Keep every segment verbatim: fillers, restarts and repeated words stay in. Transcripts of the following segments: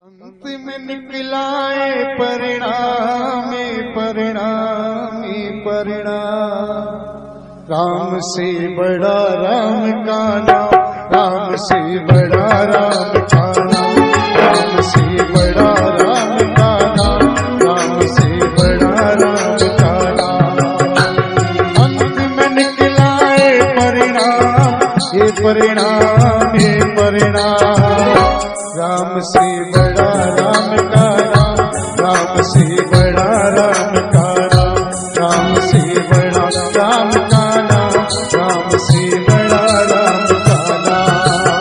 अंत में निकलाए परिणाम परिणाम परिणाम। राम से बड़ा राम का नाम, राम से बड़ा राम का नाम, राम से बड़ा राम का नाम, राम से बड़ा राम का नाम। अंत में निकलाए परिणाम, ये परिणाम ये परिणाम। राम से बड़ा राम का नाम, राम से बड़ा राम का नाम, राम से बड़ा राम का नाम, राम से बड़ा राम का नाम।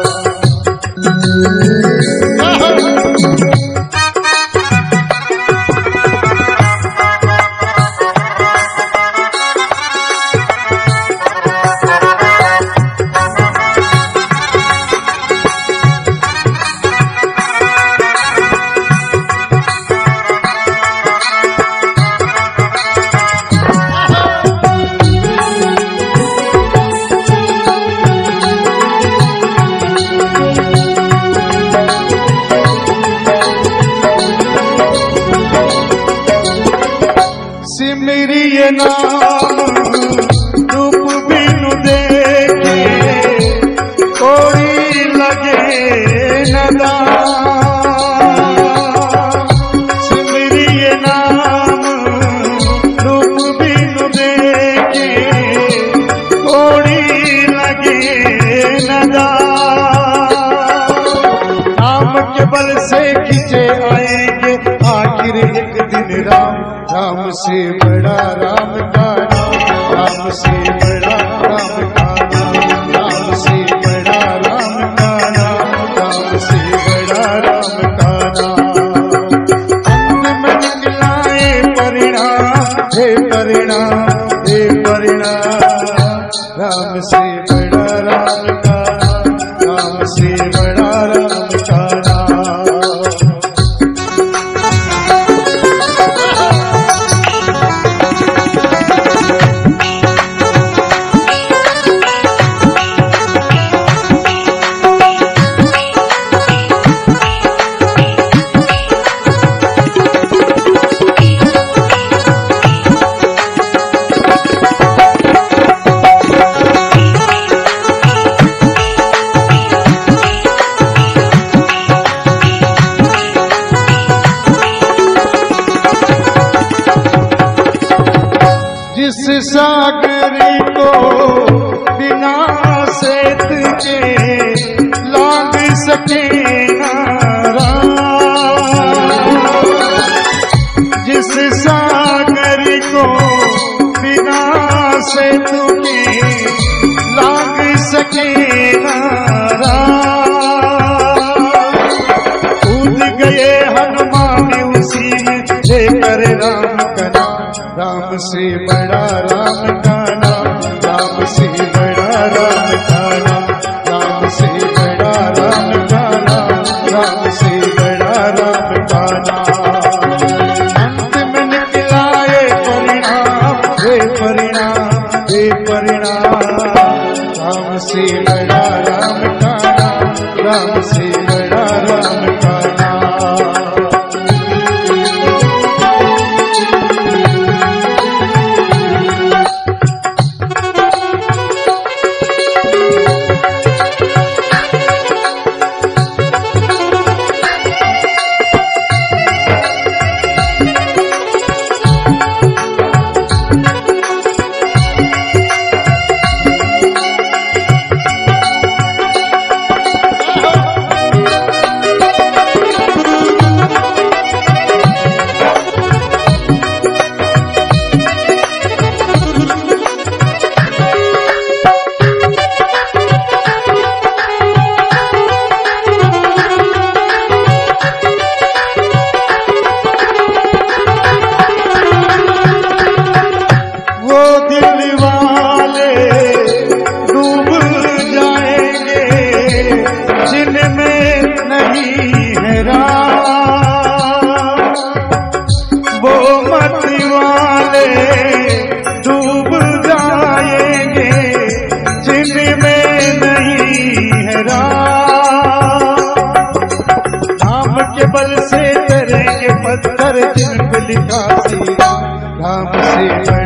सिमरी ये नाम रूप बिनु देखे, कोई लगे न दाम। सिमरी ये नाम रूप बिनु देखे, कोई लगे न दाम। नाम के बल से खींचे आएंगे आखिर एक दिन राम। राम से बड़ा राम का नाम, राम से बड़ा राम का नाम, राम से बड़ा राम का नाम, राम से बड़ा राम का नाम। अंत में निकलाए परिणाम, हे परिणाम हे परिणाम। राम से बड़ा राम का नाम, राम से बड़ा राम का नाम। जिस सागरी को बिना सेत के लाग सके ना राम। जिस सागरी को बिना सेत के लाग सके ना राम। कूद गए हनुमान उसी में लेकर राम का नाम। राम से बड़ा राम का नाम, राम से बड़ा राम का नाम, राम से बड़ा राम का नाम, राम से बड़ा राम का नाम। अंत में निकलाए परिणाम, हे परिणाम हे परिणाम। राम से बड़ा राम का नाम, राम से बड़ा राम का नाम। के बल से तरेंगे पत्थर जिन पे लिखा श्री राम, राम से